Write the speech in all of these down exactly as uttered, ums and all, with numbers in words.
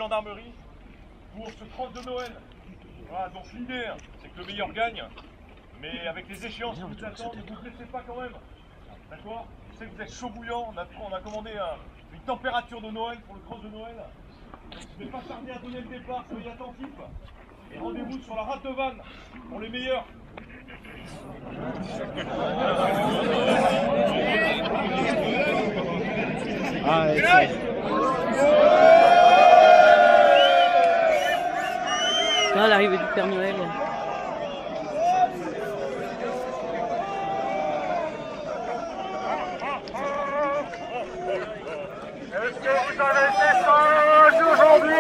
gendarmerie pour ce cross de Noël. Voilà, donc l'idée, c'est que le meilleur gagne, mais avec les échéances qui vous attendent, ne vous blessez pas quand même. D'accord? Je sais que vous êtes chaud bouillant, on a, on a commandé un, une température de Noël pour le cross de Noël. Donc je ne vais pas tarder à donner le départ, soyez attentifs. Et rendez-vous sur la rade de Vannes pour les meilleurs. Ah, ouais, là, l'arrivée du Père Noël. Est-ce que vous avez été sages aujourd'hui?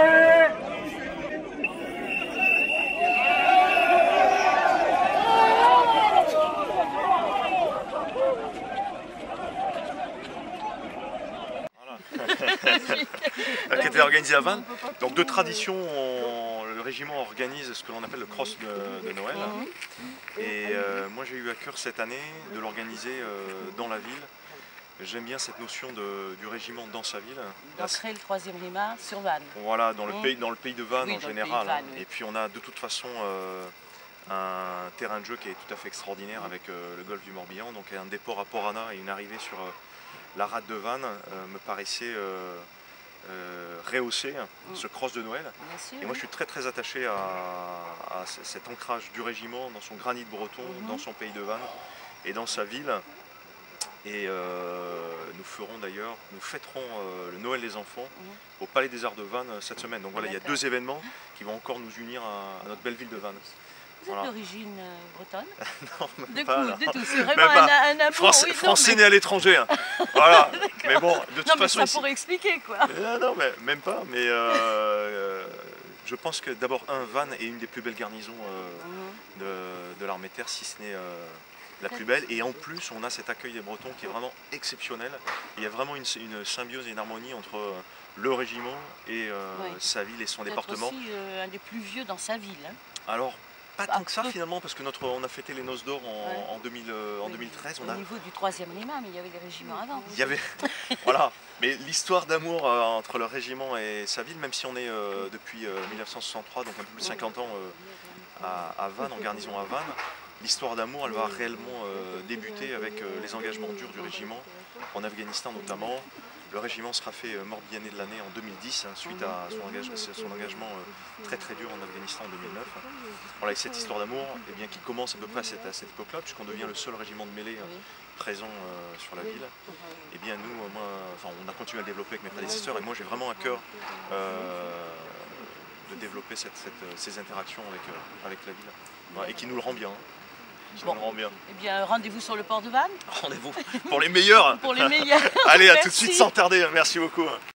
qui était organisé à Vannes. Donc de tradition, on, le régiment organise ce que l'on appelle le cross de, de Noël. Et euh, moi j'ai eu à cœur cette année de l'organiser euh, dans la ville. J'aime bien cette notion de, du régiment dans sa ville. D'ancrer le troisième RIMA sur Vannes. Voilà, dans le, mmh. pays, dans le pays de Vannes oui, en général. Vannes, oui. Et puis on a de toute façon euh, un terrain de jeu qui est tout à fait extraordinaire avec euh, le golfe du Morbihan. Donc un dépôt à Port-Anna et une arrivée sur euh, la rade de Vannes euh, me paraissait euh, euh, rehausser mmh. ce cross de Noël. Sûr, et moi je suis très très attaché à, à cet ancrage du régiment dans son granit breton, mmh. dans son pays de Vannes et dans sa ville. Et euh, nous ferons d'ailleurs, nous fêterons euh, le Noël des enfants mmh. au Palais des Arts de Vannes cette semaine. Donc voilà, il y a deux événements qui vont encore nous unir à, à notre belle ville de Vannes. Vous êtes voilà. d'origine euh, bretonne? Non, même de pas. Coup, de tout, c'est vraiment un, un amour. Français, oui, français mais... né à l'étranger. Hein. Voilà. Mais bon, de toute non, mais façon. ça ici... pourrait expliquer quoi. Euh, non, mais même pas. Mais euh, euh, je pense que d'abord, un, Vannes est une des plus belles garnisons euh, mmh. de, de l'armée de terre, si ce n'est. Euh, la plus belle, et en plus on a cet accueil des Bretons qui est vraiment exceptionnel. Il y a vraiment une, une symbiose et une harmonie entre le régiment et euh, oui. sa ville et son département. Aussi euh, un des plus vieux dans sa ville. Hein. Alors pas tant que ça finalement, parce que notre, on a fêté les Noces d'Or en, ouais. en, deux mille, euh, en oui. deux mille treize. Au on a... niveau du troisième RIMA, mais il y avait des régiments avant. Il y avait, voilà. Mais l'histoire d'amour euh, entre le régiment et sa ville, même si on est euh, depuis euh, mille neuf cent soixante-trois, donc un peu plus de cinquante ans euh, à, à Vannes, en garnison à Vannes, l'histoire d'amour, elle va réellement euh, débuter avec euh, les engagements durs du régiment, en Afghanistan notamment. Le régiment sera fait euh, Morbihanais de l'année en deux mille dix, hein, suite à son, engage son engagement euh, très très dur en Afghanistan en deux mille neuf. Voilà, et cette histoire d'amour, eh bien, qui commence à peu près à cette, à cette époque-là, puisqu'on devient le seul régiment de mêlée euh, présent euh, sur la ville. Eh bien, nous, euh, moi, enfin, on a continué à le développer avec mes prédécesseurs, et moi j'ai vraiment à cœur euh, de développer cette, cette, ces interactions avec, euh, avec la ville, voilà, et qui nous le rend bien. Bon. Bien. Eh bien, rendez-vous sur le port de Vannes. Rendez-vous pour les meilleurs. Pour les meilleurs. Allez, à Merci. tout de suite sans tarder. Merci beaucoup.